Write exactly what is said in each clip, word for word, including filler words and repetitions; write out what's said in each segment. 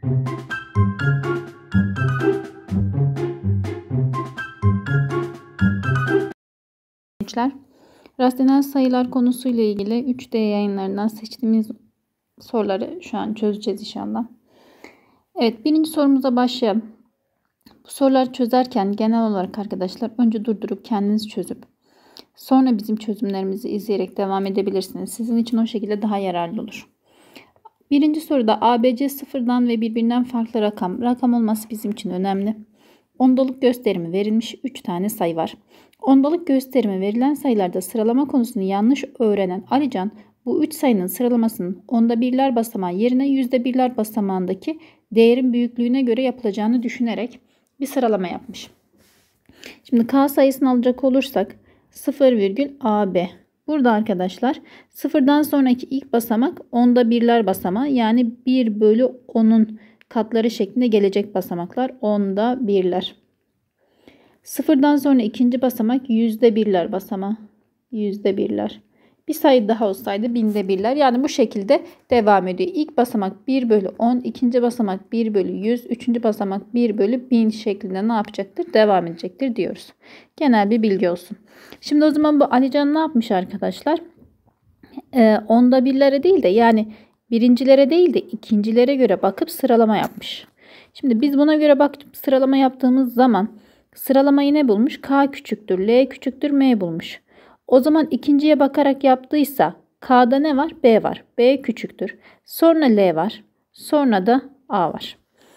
Rasyonel sayılar konusuyla ilgili üç D yayınlarından seçtiğimiz soruları şu an çözeceğiz inşallah. Evet, birinci sorumuza başlayalım. Bu soruları çözerken genel olarak arkadaşlar önce durdurup kendiniz çözüp sonra bizim çözümlerimizi izleyerek devam edebilirsiniz. Sizin için o şekilde daha yararlı olur. Birinci soruda A B C sıfırdan ve birbirinden farklı rakam. Rakam olması bizim için önemli. Ondalık gösterimi verilmiş üç tane sayı var. Ondalık gösterimi verilen sayılarda sıralama konusunu yanlış öğrenen Alican bu üç sayının sıralamasının onda birler basamağı yerine yüzde birler basamağındaki değerin büyüklüğüne göre yapılacağını düşünerek bir sıralama yapmış. Şimdi K sayısını alacak olursak sıfır virgül A B. Burada arkadaşlar sıfırdan sonraki ilk basamak onda birler basamağı, yani bir bölü onun katları şeklinde gelecek basamaklar onda birler. Sıfırdan sonra ikinci basamak yüzde birler basamağı. Yüzde birler. Bir sayı daha olsaydı binde birler. Yani bu şekilde devam ediyor. İlk basamak bir bölü on, ikinci basamak bir bölü yüz, üçüncü basamak bir bölü bin şeklinde ne yapacaktır? Devam edecektir diyoruz. Genel bir bilgi olsun. Şimdi o zaman bu Alican ne yapmış arkadaşlar? Ee, onda birlere değil de yani birincilere değil de ikincilere göre bakıp sıralama yapmış. Şimdi biz buna göre bakıp sıralama yaptığımız zaman sıralamayı ne bulmuş? K küçüktür, L küçüktür, M bulmuş. O zaman ikinciye bakarak yaptıysa K'da ne var? B var. B küçüktür. Sonra L var. Sonra da A var.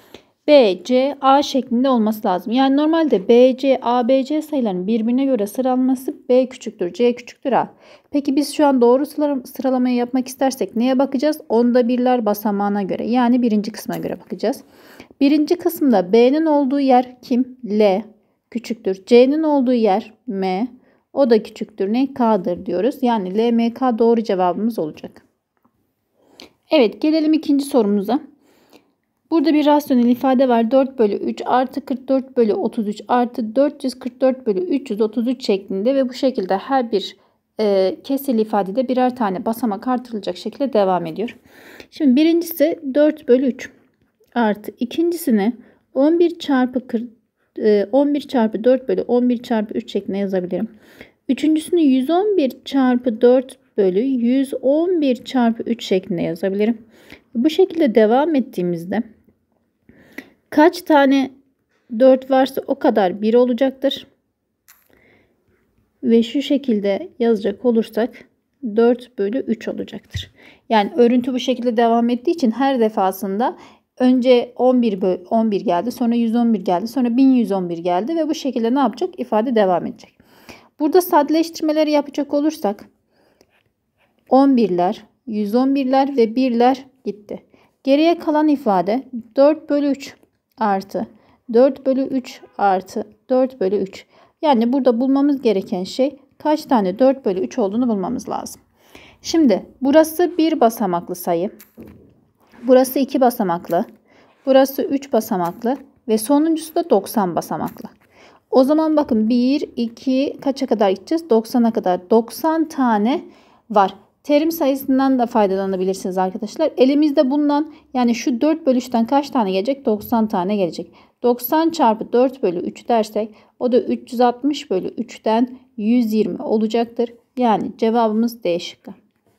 B, C, A şeklinde olması lazım. Yani normalde B, C, A, B, C sayılarının birbirine göre sıralaması B küçüktür, C küçüktür, A. Peki biz şu an doğru sıralamayı yapmak istersek neye bakacağız? Onda birler basamağına göre, yani birinci kısma göre bakacağız. Birinci kısımda B'nin olduğu yer kim? L küçüktür. C'nin olduğu yer M. O da küçüktür. Ne? K'dır diyoruz. Yani L, M, K doğru cevabımız olacak. Evet, gelelim ikinci sorumuza. Burada bir rasyonel ifade var. dört bölü üç artı kırk dört bölü otuz üç artı dört yüz kırk dört bölü üç yüz otuz üç şeklinde ve bu şekilde her bir e, kesirli ifadede birer tane basamak artırılacak şekilde devam ediyor. Şimdi birincisi dört bölü üç artı ikincisini on bir çarpı kırk, e, on bir çarpı dört bölü on bir çarpı üç şeklinde yazabilirim. Üçüncüsünü yüz on bir çarpı dört bölü yüz on bir çarpı üç şeklinde yazabilirim. Bu şekilde devam ettiğimizde kaç tane dört varsa o kadar bir olacaktır. Ve şu şekilde yazacak olursak dört bölü üç olacaktır. Yani örüntü bu şekilde devam ettiği için her defasında önce on bir, on bir geldi, sonra yüz on bir geldi, sonra bin yüz on bir geldi ve bu şekilde ne yapacak? İfade devam edecek. Burada sadeleştirmeleri yapacak olursak on birler, yüz on birler ve birler gitti. Geriye kalan ifade dört bölü üç artı dört bölü üç artı dört bölü üç. Yani burada bulmamız gereken şey kaç tane dört bölü üç olduğunu bulmamız lazım. Şimdi burası bir basamaklı sayı. Burası iki basamaklı. Burası üç basamaklı. Ve sonuncusu da doksan basamaklı. O zaman bakın bir, iki kaça kadar gideceğiz? doksana kadar. doksan tane var. Terim sayısından da faydalanabilirsiniz arkadaşlar. Elimizde bulunan, yani şu dört bölü üçten kaç tane gelecek? doksan tane gelecek. doksan çarpı dört bölü üç dersek o da üç yüz altmış bölü üçten yüz yirmi olacaktır. Yani cevabımız D şıkkı.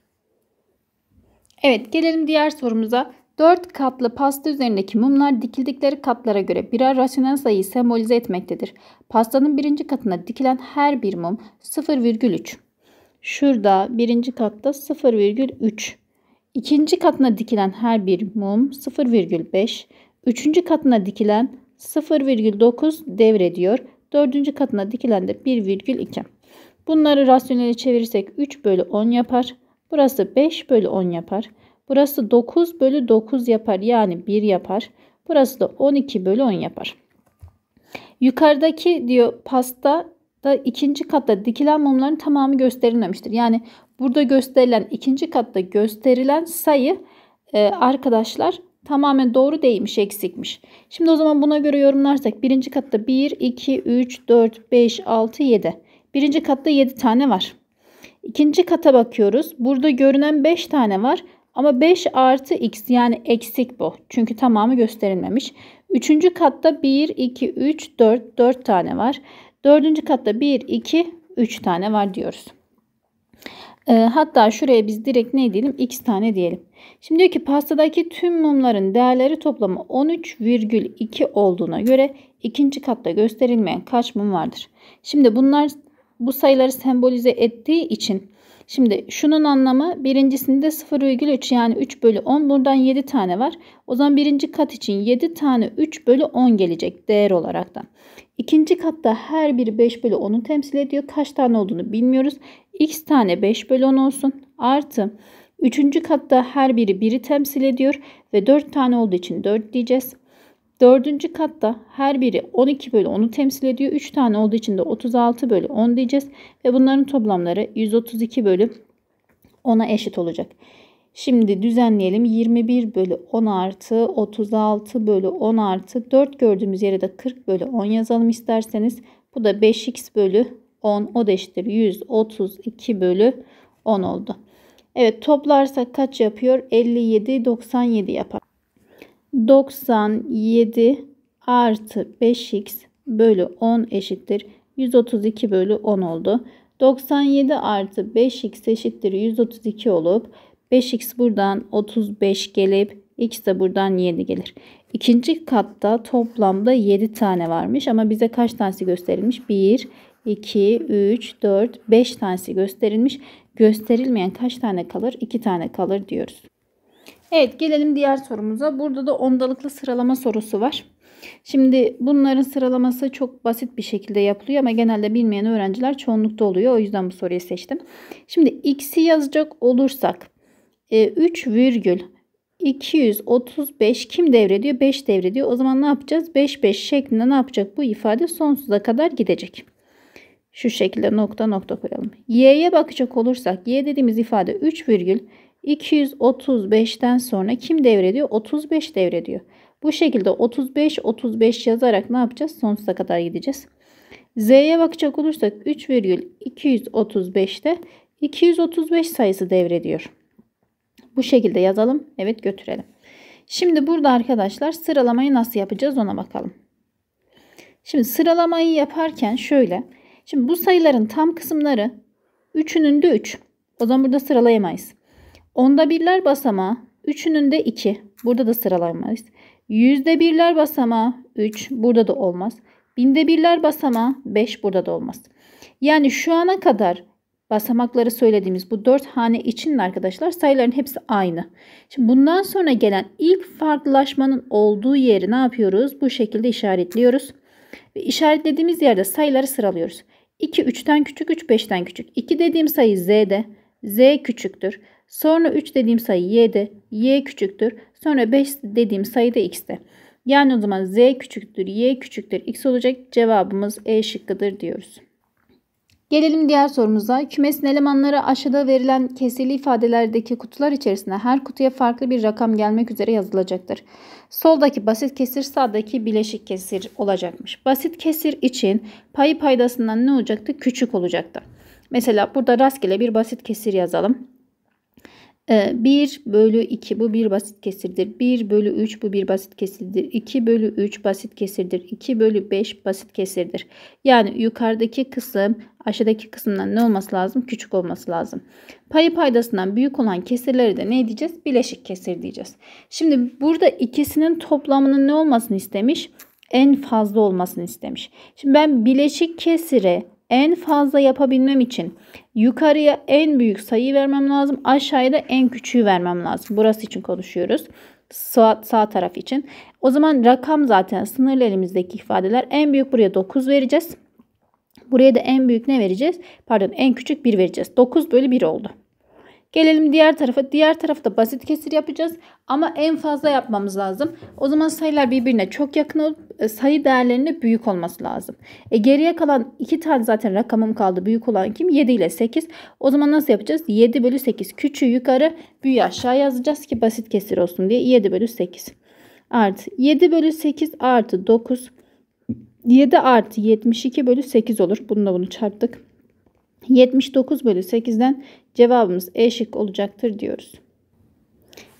Evet, gelelim diğer sorumuza. dört katlı pasta üzerindeki mumlar dikildikleri katlara göre birer rasyonel sayıyı sembolize etmektedir. Pastanın birinci katına dikilen her bir mum sıfır virgül üç. Şurada birinci katta sıfır virgül üç. İkinci katına dikilen her bir mum sıfır virgül beş. Üçüncü katına dikilen sıfır virgül dokuz devrediyor. Dördüncü katına dikilen de bir virgül iki. Bunları rasyonele çevirirsek üç bölü on yapar. Burası beş bölü on yapar. Burası dokuz bölü dokuz yapar. Yani bir yapar. Burası da on iki bölü on yapar. Yukarıdaki diyor pasta da ikinci katta dikilen mumların tamamı gösterilmemiştir. Yani burada gösterilen ikinci katta gösterilen sayı e, arkadaşlar tamamen doğru değilmiş, eksikmiş. Şimdi o zaman buna göre yorumlarsak birinci katta bir, iki, üç, dört, beş, altı, yedi. Birinci katta yedi tane var. İkinci kata bakıyoruz. Burada görünen beş tane var. Ama beş artı x yani eksik bu. Çünkü tamamı gösterilmemiş. Üçüncü katta bir, iki, üç, dört. dört tane var. Dördüncü katta bir, iki, üç tane var diyoruz. E, hatta şuraya biz direkt ne diyelim? X tane diyelim. Şimdi diyor ki pastadaki tüm mumların değerleri toplamı on üç virgül iki olduğuna göre ikinci katta gösterilmeyen kaç mum vardır? Şimdi bunlar bu sayıları sembolize ettiği için şimdi şunun anlamı birincisinde sıfır virgül üç yani üç bölü on. Buradan yedi tane var. O zaman birinci kat için yedi tane üç bölü on gelecek değer olarak da. İkinci katta her biri beş bölü onu temsil ediyor. Kaç tane olduğunu bilmiyoruz. X tane beş bölü on olsun. Artı üçüncü katta her biri biri temsil ediyor. Ve dört tane olduğu için dört diyeceğiz. Dördüncü katta her biri on iki bölü onu temsil ediyor. üç tane olduğu için de otuz altı bölü on diyeceğiz. Ve bunların toplamları yüz otuz iki bölü ona eşit olacak. Şimdi düzenleyelim. yirmi bir bölü on artı otuz altı bölü on artı dört gördüğümüz yere de kırk bölü on yazalım isterseniz. Bu da beş x bölü on. O da eşittir yüz otuz iki bölü on oldu. Evet, toplarsak kaç yapıyor? elli yedi, doksan yedi yapar. doksan yedi artı beş x bölü on eşittir yüz otuz iki bölü on oldu. doksan yedi artı beş x eşittir yüz otuz iki olup beş x buradan otuz beş gelip x de buradan yedi gelir. İkinci katta toplamda yedi tane varmış ama bize kaç tanesi gösterilmiş? bir, iki, üç, dört, beş tanesi gösterilmiş. Gösterilmeyen kaç tane kalır? iki tane kalır diyoruz. Evet, gelelim diğer sorumuza. Burada da ondalıklı sıralama sorusu var. Şimdi bunların sıralaması çok basit bir şekilde yapılıyor ama genelde bilmeyen öğrenciler çoğunlukta oluyor. O yüzden bu soruyu seçtim. Şimdi x'i yazacak olursak üç virgül iki yüz otuz beş kim devrediyor? beş devrediyor. O zaman ne yapacağız? beş beş şeklinde ne yapacak? Bu ifade sonsuza kadar gidecek. Şu şekilde nokta nokta koyalım. Y'ye bakacak olursak y dediğimiz ifade üç virgül iki yüz otuz beşten sonra kim devrediyor? otuz beş devrediyor. Bu şekilde otuz beş otuz beş yazarak ne yapacağız? Sonsuza kadar gideceğiz. Z'ye bakacak olursak üç virgül iki yüz otuz beşte iki yüz otuz beş sayısı devrediyor. Bu şekilde yazalım. Evet, götürelim. Şimdi burada arkadaşlar sıralamayı nasıl yapacağız ona bakalım. Şimdi sıralamayı yaparken şöyle. Şimdi bu sayıların tam kısımları üçünün de üç. O zaman burada sıralayamayız. Onda birler basamağı üçünün de iki. Burada da sıralayamayız. Yüzde birler basamağı üç. Burada da olmaz. Binde birler basamağı beş. Burada da olmaz. Yani şu ana kadar basamakları söylediğimiz bu dört hane için arkadaşlar sayıların hepsi aynı. Şimdi bundan sonra gelen ilk farklılaşmanın olduğu yeri ne yapıyoruz? Bu şekilde işaretliyoruz. Ve işaretlediğimiz yerde sayıları sıralıyoruz. iki üçten küçük, üç beşten küçük. iki dediğim sayı z'de. Z küçüktür. Sonra üç dediğim sayı y'de. Y küçüktür. Sonra beş dediğim sayı da x'te. Yani o zaman z küçüktür, y küçüktür, x olacak. Cevabımız E şıkkıdır diyoruz. Gelelim diğer sorumuza. Kümesin elemanları aşağıda verilen kesirli ifadelerdeki kutular içerisinde her kutuya farklı bir rakam gelmek üzere yazılacaktır. Soldaki basit kesir, sağdaki bileşik kesir olacakmış. Basit kesir için payı paydasından ne olacaktı? Küçük olacaktı. Mesela burada rastgele bir basit kesir yazalım. bir bölü iki bu bir basit kesirdir. bir bölü üç bu bir basit kesirdir. iki bölü üç basit kesirdir. iki bölü beş basit kesirdir. Yani yukarıdaki kısım aşağıdaki kısımdan ne olması lazım? Küçük olması lazım. Payı paydasından büyük olan kesirleri de ne diyeceğiz? Bileşik kesir diyeceğiz. Şimdi burada ikisinin toplamının ne olmasını istemiş? En fazla olmasını istemiş. Şimdi ben bileşik kesire en fazla yapabilmem için yukarıya en büyük sayı vermem lazım. Aşağıya da en küçüğü vermem lazım. Burası için konuşuyoruz. Sağ, sağ taraf için. O zaman rakam zaten sınırlı elimizdeki ifadeler. En büyük buraya dokuz vereceğiz. Buraya da en büyük ne vereceğiz? Pardon, en küçük bir vereceğiz. dokuz bölü bir oldu. Gelelim diğer tarafa. Diğer tarafta basit kesir yapacağız. Ama en fazla yapmamız lazım. O zaman sayılar birbirine çok yakın olup sayı değerlerinde büyük olması lazım. E geriye kalan iki tane zaten rakamım kaldı. Büyük olan kim? yedi ile sekiz. O zaman nasıl yapacağız? yedi bölü sekiz. Küçüğü yukarı, büyüğü aşağı yazacağız ki basit kesir olsun diye. yedi bölü sekiz. Artı yedi bölü sekiz artı dokuz. yedi artı yetmiş iki bölü sekiz olur. Bununla bunu çarptık. yetmiş dokuz bölü sekizden cevabımız E şıkkı olacaktır diyoruz.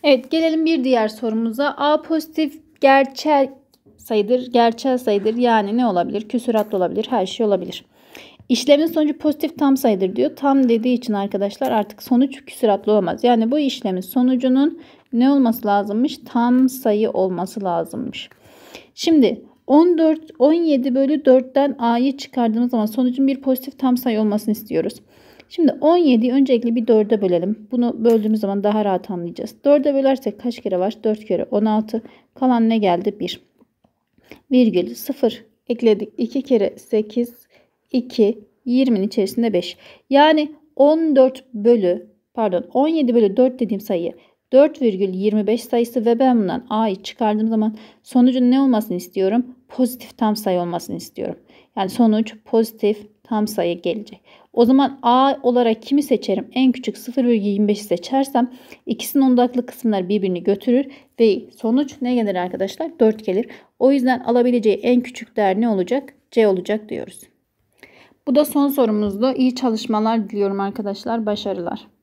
Evet, gelelim bir diğer sorumuza. A pozitif gerçel sayıdır, gerçel sayıdır. Yani ne olabilir? Küsuratlı olabilir, her şey olabilir. İşlemin sonucu pozitif tam sayıdır diyor. Tam dediği için arkadaşlar artık sonuç küsuratlı olamaz. Yani bu işlemin sonucunun ne olması lazımmış? Tam sayı olması lazımmış. Şimdi on dört, on yedi bölü dörtten A'yı çıkardığımız zaman sonucun bir pozitif tam sayı olmasını istiyoruz. Şimdi on yediyi öncelikle bir dörde bölelim. Bunu böldüğümüz zaman daha rahat anlayacağız. dörde bölersek kaç kere var? dört kere on altı. Kalan ne geldi? bir. Virgül sıfır ekledik. iki kere sekiz, iki, yirminin içerisinde beş. Yani on dört bölü pardon on yedi bölü dört dediğim sayı dört virgül yirmi beş sayısı ve ben bundan A'yı çıkardığım zaman sonucun ne olmasını istiyorum? Pozitif tam sayı olmasını istiyorum. Yani sonuç pozitif tam sayı gelecek. O zaman A olarak kimi seçerim? En küçük sıfır virgül yirmi beşi seçersem ikisinin ondaklı kısımlar birbirini götürür ve sonuç ne gelir arkadaşlar? dört gelir. O yüzden alabileceği en küçük değer ne olacak? C olacak diyoruz. Bu da son sorumuzdu. İyi çalışmalar diliyorum arkadaşlar. Başarılar.